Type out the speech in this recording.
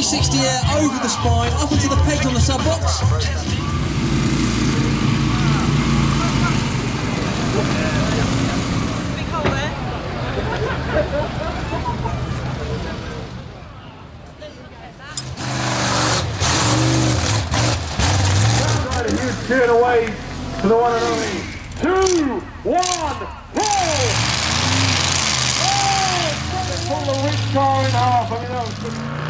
360 air over the spine, up into the pegs on the sub box. Big hole there. A huge cheer away to the one and only 2, 1, roll! Oh, pull the rich car in half. I mean, that was